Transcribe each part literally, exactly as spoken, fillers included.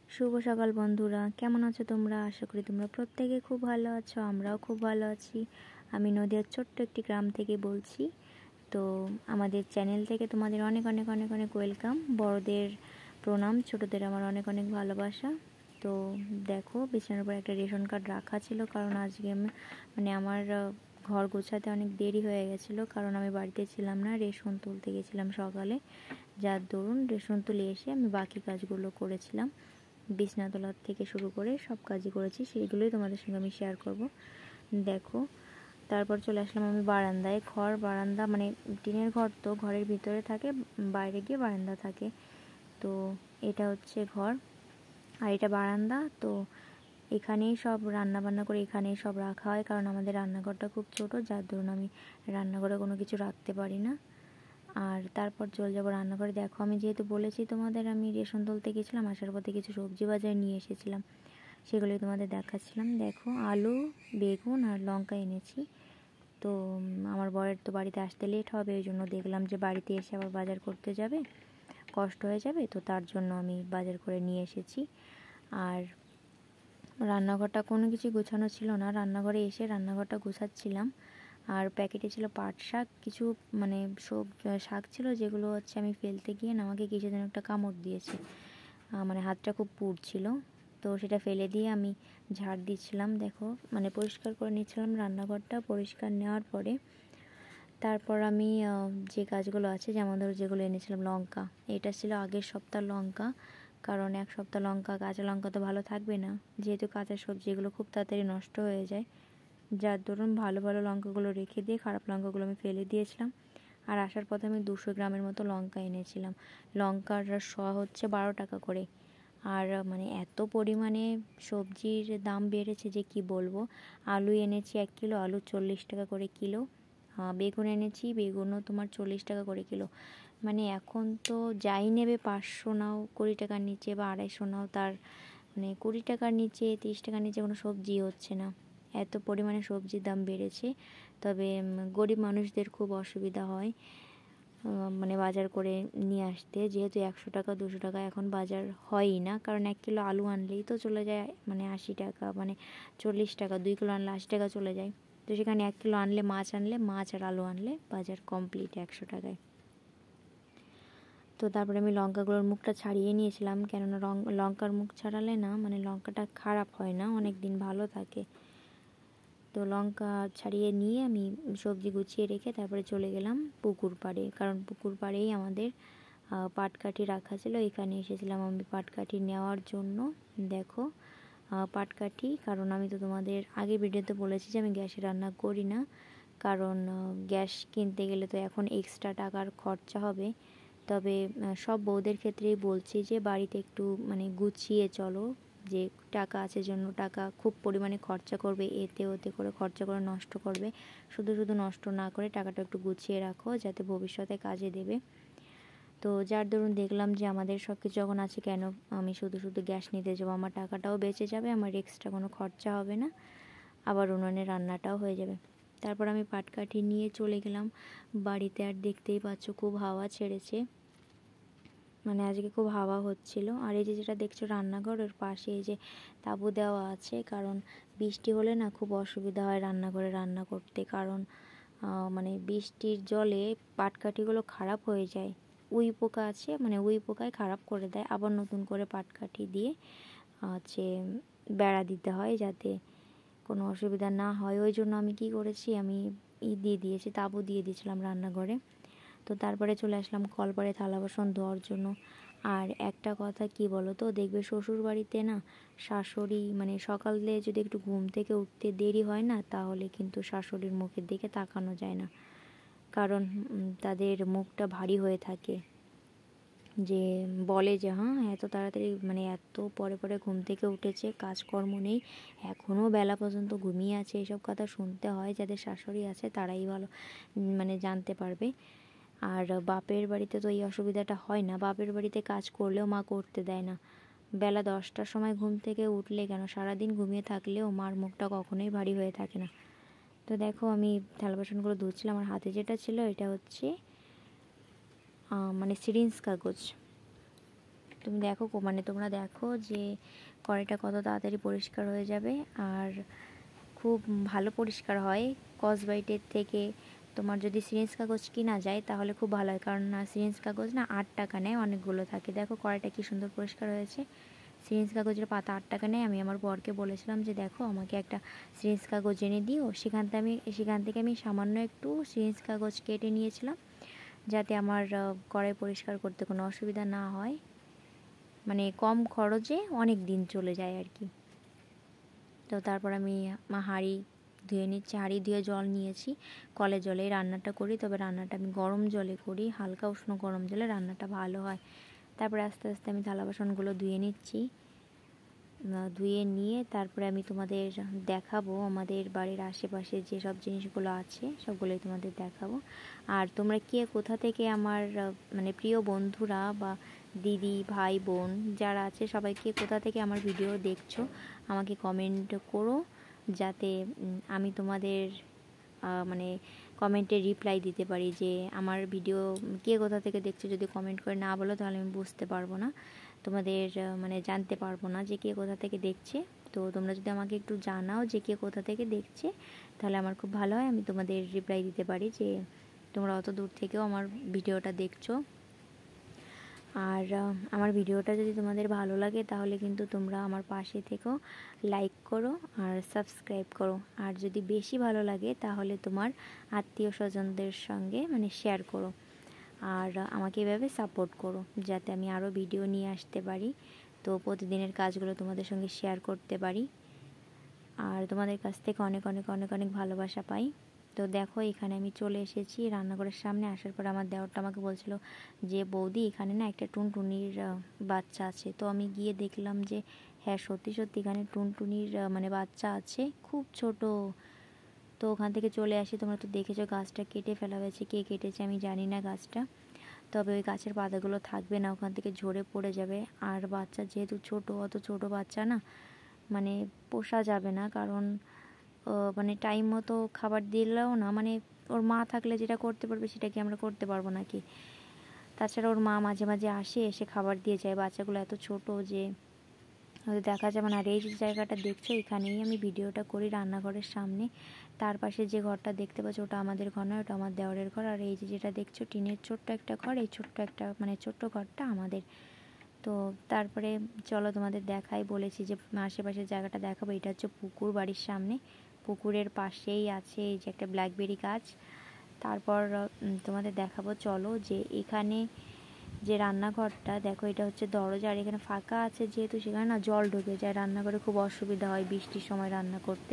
শুভ সকাল বন্ধুরা, কেমন আছো তোমরা? আশা করি তোমরা প্রত্যেকে খুব ভালো আছো। আমরাও খুব ভালো আছি। আমি নদিয়ার ছোট্ট একটি গ্রাম থেকে বলছি। তো আমাদের চ্যানেল থেকে তোমাদের অনেক অনেক অনেক অনেক ওয়েলকাম। বড়দের প্রণাম, ছোটদের আমার অনেক অনেক ভালোবাসা। তো দেখো, বিছানার উপর একটা রেশন কার্ড রাখা ছিল, কারণ আজকে আমি মানে আমার ঘর গোছাতে অনেক দেরি হয়ে গেছিলো, কারণ আমি বাড়িতে ছিলাম না, রেশন তুলতে গেছিলাম সকালে। যার দরুন রেশন তুলে এসে আমি বাকি কাজগুলো করেছিলাম। বিছনা তোলার থেকে শুরু করে সব কাজই করেছি, সেইগুলোই তোমাদের সঙ্গে আমি শেয়ার করব। দেখো, তারপর চলে আসলাম আমি বারান্দায়। ঘর বারান্দা মানে টিনের ঘর, তো ঘরের ভিতরে থাকে, বাইরে গিয়ে বারান্দা থাকে। তো এটা হচ্ছে ঘর আর এটা বারান্দা। তো এখানেই সব রান্না বান্না করে এখানেই সব রাখা হয়, কারণ আমাদের রান্নাঘরটা খুব ছোট, যার দরুন আমি রান্নাঘরে কোনো কিছু রাখতে পারি না। আর তারপর চলে যাবো রান্নাঘরে। দেখো, আমি যেহেতু বলেছি তোমাদের আমি রেশন তুলতে গেছিলাম, আসার পথে কিছু সবজি বাজার নিয়ে এসেছিলাম, সেগুলোই তোমাদের দেখাচ্ছিলাম। দেখো, আলু, বেগুন আর লঙ্কা এনেছি। তো আমার বরের তো বাড়িতে আসতে লেট হবে, ওই জন্য দেখলাম যে বাড়িতে এসে আবার বাজার করতে যাবে, কষ্ট হয়ে যাবে, তো তার জন্য আমি বাজার করে নিয়ে এসেছি। আর রান্নাঘরটা কোনো কিছু গোছানো ছিল না, রান্নাঘরে এসে রান্নাঘরটা গোছাচ্ছিলাম। আর প্যাকেটে ছিল পাট শাক, কিছু মানে সব শাক ছিল যেগুলো হচ্ছে আমি ফেলতে গিয়ে না আমাকে কিছু যেন একটা কামড় দিয়েছে, মানে হাতটা খুব পুড়ছিল। তো সেটা ফেলে দিয়ে আমি ঝাড় দিচ্ছিলাম। দেখো, মানে পরিষ্কার করে নিচ্ছিলাম রান্নাঘরটা। পরিষ্কার নেওয়ার পরে তারপর আমি যে কাজগুলো আছে, যেমন ধরো যেগুলো এনেছিলাম, লঙ্কা, এটা ছিল আগের সপ্তাহ লঙ্কা, কারণ এক সপ্তাহ লঙ্কা, কাঁচা লঙ্কা তো ভালো থাকবে না, যেহেতু কাঁচা সবজি এগুলো খুব তাড়াতাড়ি নষ্ট হয়ে যায়, যার দরুন ভালো ভালো লঙ্কাগুলো রেখে দিয়ে খারাপ লঙ্কাগুলো আমি ফেলে দিয়েছিলাম। আর আসার পথে আমি দুশো গ্রামের মতো লঙ্কা এনেছিলাম। লঙ্কার শ হচ্ছে বারো টাকা করে। আর মানে এত পরিমাণে সবজির দাম বেড়েছে যে কি বলবো। আলু এনেছি এক কিলো, আলু চল্লিশ টাকা করে কিলো। বেগুন এনেছি, বেগুনও তোমার চল্লিশ টাকা করে কিলো। মানে এখন তো যাই নেবে পাঁচশো নাও, কুড়ি টাকার নিচে বা আড়াইশো নাও, তার মানে কুড়ি টাকার নিচে, তিরিশ টাকার নিচে কোনো সবজি হচ্ছে না, এত পরিমাণে সবজির দাম বেড়েছে। তবে গরিব মানুষদের খুব অসুবিধা হয় মানে বাজার করে নিয়ে আসতে, যেহেতু একশো টাকা দুশো টাকা এখন বাজার হয়ই না, কারণ এক কিলো আলু আনলেই তো চলে যায় মানে আশি টাকা, মানে চল্লিশ টাকা, দুই কিলো আনলে আশি টাকা চলে যায়। তো সেখানে এক কিলো আনলে, মাছ আনলে, মাছ আর আলু আনলে বাজার কমপ্লিট একশো টাকায়। তো তারপরে আমি লঙ্কাগুলোর মুখটা ছাড়িয়ে নিয়েছিলাম, কেননা রং লঙ্কার মুখ ছাড়ালে না মানে লঙ্কাটা খারাপ হয় না, অনেক দিন ভালো থাকে। তো লঙ্কা ছাড়িয়ে নিয়ে আমি সবজি গুছিয়ে রেখে তারপরে চলে গেলাম পুকুর পাড়ে, কারণ পুকুর পাড়েই আমাদের পাটকাঠি রাখা ছিল, এখানে এসেছিলাম আমি পাটকাঠি নেওয়ার জন্য। দেখো, পাটকাঠি, কারণ আমি তো তোমাদের আগে ভিডিওতে বলেছি যে আমি গ্যাসে রান্না করি না, কারণ গ্যাস কিনতে গেলে তো এখন এক্সট্রা টাকার খরচা হবে। তবে সব বউদের ক্ষেত্রেই বলছি যে বাড়িতে একটু মানে গুছিয়ে চলো, যে টাকা আছে জন্য টাকা খুব পরিমাণে খরচা করবে, এতে ওতে করে খরচা করে নষ্ট করবে, শুধু শুধু নষ্ট না করে টাকাটা একটু গুছিয়ে রাখো, যাতে ভবিষ্যতে কাজে দেবে। তো যার দরুন দেখলাম যে আমাদের সব কিছু যখন আছে, কেন আমি শুধু শুধু গ্যাস নিতে যাবো, আমার টাকাটাও বেঁচে যাবে, আমার এক্সট্রা কোনো খরচা হবে না, আবার উনুনে রান্নাটাও হয়ে যাবে। তারপর আমি পাটকাঠি নিয়ে চলে গেলাম বাড়িতে। আর দেখতেই পাচ্ছ খুব হাওয়া ছেড়েছে, মানে আজকে খুব হাওয়া হচ্ছিল। আর এই যে যেটা দেখছো রান্নাঘর, ওর পাশে এই যে তাঁবু দেওয়া আছে, কারণ বৃষ্টি হলে না খুব অসুবিধা হয় রান্নাঘরে রান্না করতে, কারণ মানে বৃষ্টির জলে পাটকাঠিগুলো খারাপ হয়ে যায়, উই পোকা আছে, মানে উই পোকায় খারাপ করে দেয়, আবার নতুন করে পাটকাঠি দিয়ে হচ্ছে বেড়া দিতে হয় যাতে কোনো অসুবিধা না হয়। ওই জন্য আমি কি করেছি, আমি ই দিয়ে দিয়েছি, তাঁবু দিয়ে দিয়েছিলাম রান্নাঘরে। তো তারপরে চলে আসলাম কলপাড়ে থালা বাসন ধোয়ার জন্য। আর একটা কথা কি বলো তো, দেখবে শ্বশুর বাড়িতে না শাশুড়ি মানে সকালে যদি একটু ঘুম থেকে উঠতে দেরি হয় না, তাহলে কিন্তু শাশুড়ির মুখের দিকে তাকানো যায় না, কারণ তাদের মুখটা ভারী হয়ে থাকে, যে বলে যে হ্যাঁ এত তাড়াতাড়ি মানে এত পরে পরে ঘুম থেকে উঠেছে, কাজকর্ম নেই, এখনও বেলা পর্যন্ত ঘুমিয়ে আছে, এসব কথা শুনতে হয়। যাদের শাশুড়ি আছে তারাই ভালো মানে জানতে পারবে। আর বাপের বাড়িতে তো এই অসুবিধাটা হয় না, বাপের বাড়িতে কাজ করলেও মা করতে দেয় না, বেলা দশটার সময় ঘুম থেকে উঠলে কেন সারাদিন ঘুমিয়ে থাকলেও মার মুখটা কখনোই ভারী হয়ে থাকে না। তো দেখো, আমি থালা বাসনগুলো ধুচ্ছিলাম, আমার হাতে যেটা ছিল এটা হচ্ছে মানে সিরিঞ্জ কাগজ, তুমি দেখো মানে তোমরা দেখো যে কড়াইটা কত তাড়াতাড়ি পরিষ্কার হয়ে যাবে আর খুব ভালো পরিষ্কার হয়। স্কচব্রাইটের থেকে তোমার যদি সিরিঞ্জ কাগজ কিনা যায় তাহলে খুব ভালো হয়, কারণ না সিরিঞ্জ কাগজ না আট টাকা নেয়, অনেকগুলো থাকে। দেখো কড়াইটা কি সুন্দর পরিষ্কার হয়েছে। সিরিঞ্জ কাগজের পাতা আট টাকা নেয়। আমি আমার বরকে বলেছিলাম যে দেখো আমাকে একটা সিরিঞ্জ কাগজ এনে দিও, সেখান থেকে আমি সেখান থেকে আমি সামান্য একটু সিরিঞ্জ কাগজ কেটে নিয়েছিলাম যাতে আমার কড়াই পরিষ্কার করতে কোনো অসুবিধা না হয়, মানে কম খরচে অনেক দিন চলে যায় আর কি। তো তারপর আমি হাঁড়ি ধুয়ে নিচ্ছি, হাঁড়ি ধুয়ে জল নিয়েছি, কলের জলে রান্নাটা করি, তবে রান্নাটা আমি গরম জলে করি, হালকা উষ্ণ গরম জলে রান্নাটা ভালো হয়। তারপরে আস্তে আস্তে আমি থালা বাসনগুলো ধুয়ে নিচ্ছি, ধুয়ে নিয়ে তারপরে আমি তোমাদের দেখাবো আমাদের বাড়ির আশেপাশে যেসব জিনিসগুলো আছে সবগুলোই তোমাদের দেখাবো। আর তোমরা কে কোথা থেকে আমার মানে প্রিয় বন্ধুরা বা দিদি ভাই বোন যারা আছে সবাইকে কোথা থেকে আমার ভিডিও দেখছো আমাকে কমেন্ট করো, যাতে আমি তোমাদের মানে কমেন্টে রিপ্লাই দিতে পারি যে আমার ভিডিও কে কোথা থেকে দেখছো। যদি কমেন্ট করে না বলো তাহলে আমি বুঝতে পারবো না, তোমাদের মানে জানতে পারবো না যে কে কোথা থেকে দেখছে। তো তোমরা যদি আমাকে একটু জানাও যে কে কোথা থেকে দেখছে তাহলে আমার খুব ভালো হয়, আমি তোমাদের রিপ্লাই দিতে পারি যে তোমরা অত দূর থেকেও আমার ভিডিওটা দেখছো। আর আমার ভিডিওটা যদি তোমাদের ভালো লাগে তাহলে কিন্তু তোমরা আমার পাশে থেকেও লাইক করো আর সাবস্ক্রাইব করো। আর যদি বেশি ভালো লাগে তাহলে তোমার আত্মীয় স্বজনদের সঙ্গে মানে শেয়ার করো আর আমাকে এভাবে সাপোর্ট করো যাতে আমি আরও ভিডিও নিয়ে আসতে পারি, তো প্রতিদিনের কাজগুলো তোমাদের সঙ্গে শেয়ার করতে পারি আর তোমাদের কাছ থেকে অনেক অনেক অনেক অনেক ভালোবাসা পাই। তো দেখো এখানে আমি চলে এসেছি রান্নাঘরের সামনে। আসার পর আমার দেওরটা আমাকে বলছিল যে বৌদি এখানে না একটা টুনটুনির বাচ্চা আছে। তো আমি গিয়ে দেখলাম যে হ্যাঁ সত্যি সত্যি এখানে টুনটুনির মানে বাচ্চা আছে, খুব ছোট। তো ওখান থেকে চলে আসি, তোমরা তো দেখেছো গাছটা কেটে ফেলা হয়েছে, কে কেটেছে আমি জানি না গাছটা, তবে ওই গাছের পাতাগুলো থাকবে না, ওখান থেকে ঝরে পড়ে যাবে। আর বাচ্চা যেহেতু ছোট, অত ছোট বাচ্চা না মানে পোষা যাবে না, কারণ মানে টাইম মতো খাবার দিলেও না, মানে ওর মা থাকলে যেটা করতে পারবে সেটা কি আমরা করতে পারবো নাকি। তাছাড়া ওর মা মাঝে মাঝে আসে, এসে খাবার দিয়ে যায়, বাচ্চাগুলো এত ছোট যে হয়তো দেখা যাবে না। আর এই যে জায়গাটা দেখছো এখানেই আমি ভিডিওটা করি রান্নাঘরের সামনে। তার পাশে যে ঘরটা দেখতে পাচ্ছ ওটা আমাদের ঘর নয়, ওটা আমার দেওরের ঘর। আর এই যে যেটা দেখছো টিনের ছোট্ট একটা ঘর, এই ছোট্ট একটা মানে ছোট্ট ঘরটা আমাদের। তো তারপরে চলো তোমাদের দেখাই, বলেছি যে আশেপাশের জায়গাটা দেখাবো। এটা হচ্ছে পুকুর, বাড়ির সামনে পুকুরের পাশেই আছে এই যে একটা ব্ল্যাকবেরি গাছ। তারপর তোমাদের দেখাবো চলো যে এখানে যে রান্নাঘরটা দেখো, এটা হচ্ছে দরজা, আর এখানে ফাঁকা আছে যেহেতু সেখানে না জল ঢুকে যায়, রান্নাঘরে খুব অসুবিধা হয় বৃষ্টির সময় রান্না করতে।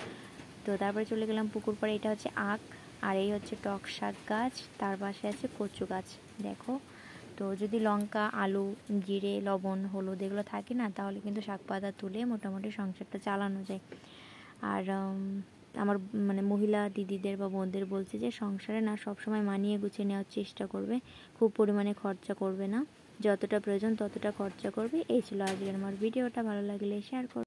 তো তারপরে চলে গেলাম পুকুর পাড়ে। এটা হচ্ছে আখ আর এই হচ্ছে টক শাক গাছ, তার পাশে আছে কচু গাছ দেখো। তো যদি লঙ্কা আলু জিরে লবণ হলুদ এগুলো থাকে না তাহলে কিন্তু শাক পাতা তুলে মোটামুটি সংসারটা চালানো যায়। আর আমার মানে মহিলা দিদিদের বা বোনদের বলছে যে সংসারে না সবসময় মানিয়ে গুছিয়ে নেওয়ার চেষ্টা করবে, খুব পরিমাণে খরচা করবে না, যতটা প্রয়োজন ততটা খরচা করবে। এই ছিল আজকের আমার ভিডিওটা, ভালো লাগলে শেয়ার করবে।